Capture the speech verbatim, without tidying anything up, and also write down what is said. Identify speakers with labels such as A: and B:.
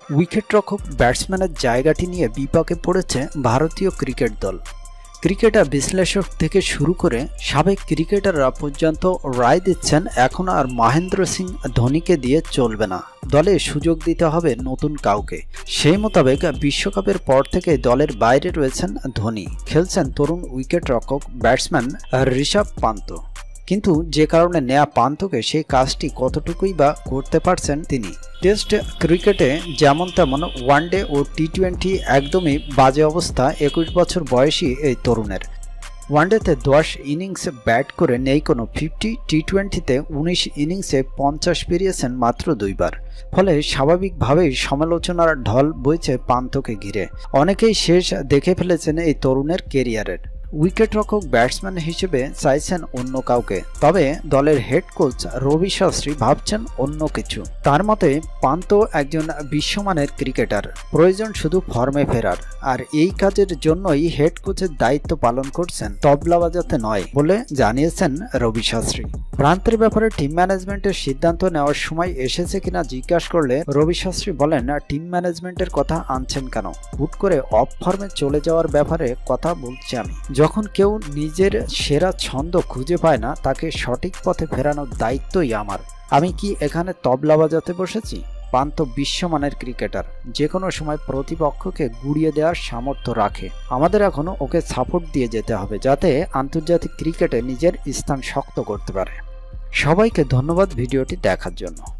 A: উইকেটরক্ষক ব্যাটসম্যানের জায়গাটি নিয়ে বিপাকে পড়েছে ভারতীয় ক্রিকেট দল। ক্রিকেটার বিশ্লেষক থেকে শুরু করে সাবেক ক্রিকেটাররা পর্যন্ত রায় দিচ্ছেন এখন আর মহেন্দ্র সিং ধোনিকে দিয়ে চলবে না, দলে সুযোগ দিতে হবে নতুন কাউকে। সেই মোতাবেক বিশ্বকাপের পর থেকে দলের বাইরে রয়েছেন ধোনি, খেলছেন তরুণ উইকেটরক্ষক ব্যাটসম্যান ঋষভ পান্ত। কিন্তু যে কারণে নেয়া পান্তকে সেই কাজটি কতটুকুই বা করতে পারছেন তিনি। টেস্ট ক্রিকেটে যেমন তেমন ওয়ানডে ও টি টোয়েন্টি একদমই বাজে অবস্থা একুশ বছর বয়সী এই তরুণের। ওয়ানডেতে দশ ইনিংস ব্যাট করে নেই কোনো ফিফটি, টি টোয়েন্টিতে উনিশ ইনিংসে পঞ্চাশ পেরিয়েছেন মাত্র দুইবার। ফলে স্বাভাবিকভাবেই সমালোচনার ঢল বইছে পান্তকে ঘিরে। অনেকেই শেষ দেখে ফেলেছেন এই তরুণের কেরিয়ারের। উইকেটরক্ষক ব্যাটসম্যান হিসেবে চাইছেন অন্য কাউকে, তবে দলের হেড কোচ রবি শাস্ত্রী ভাবছেন অন্য কিছু। তার মতে পান্ত একজন বিশ্বমানের ক্রিকেটার, প্রয়োজন শুধু ফর্মে ফেরার, আর এই কাজের জন্যই হেড কোচের দায়িত্ব পালন করছেন, তবলা বাজাতে নয় বলে জানিয়েছেন রবি শাস্ত্রী। প্রান্তের ব্যাপারে টিম ম্যানেজমেন্টের সিদ্ধান্ত নেওয়ার সময় এসেছে কিনা জিজ্ঞাসা করলে রবি শাস্ত্রী বলেন, টিম ম্যানেজমেন্টের কথা আনছেন কেন? হুট করে অফ ফর্মে চলে যাওয়ার ব্যাপারে কথা বলছি আমি। যখন কেউ নিজের সেরা ছন্দ খুঁজে পায় না, তাকে সঠিক পথে ফেরানোর দায়িত্বই আমার। আমি কি এখানে তবলা বাজাতে বসেছি? পান্ত বিশ্বমানের ক্রিকেটার, যে কোনো সময় প্রতিপক্ষকে গুড়িয়ে দেওয়ার সামর্থ্য রাখে। আমাদের এখন ওকে সাপোর্ট দিয়ে যেতে হবে, যাতে আন্তর্জাতিক ক্রিকেটে নিজের স্থান শক্ত করতে পারে। সবাইকে ধন্যবাদ ভিডিওটি দেখার জন্য।